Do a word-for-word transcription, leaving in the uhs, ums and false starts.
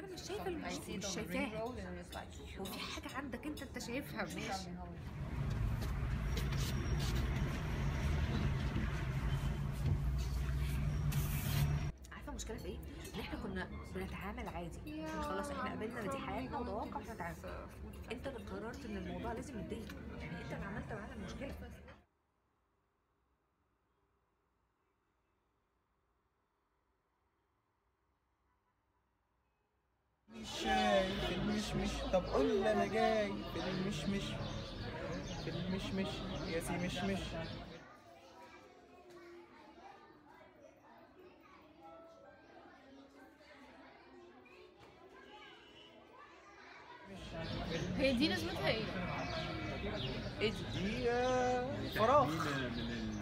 انا مش شايفه المشكله، مش شايفاها. وفي حاجه عندك انت انت شايفها ماشي. عارفه المشكله في ايه؟ ان احنا كنا بنتعامل عادي، خلاص احنا قابلنا ان دي حياتنا وده واقع احنا نتعامل. انت اللي قررت ان الموضوع لازم يتضايق، يعني انت اللي عملت معانا المشكله. مش شايف المشمش، طب قول لي انا جاي في المشمش، في المشمش يا سي مشمش. هي دي لازمتها ايه؟ ايه دي؟ دي آه، فراغ.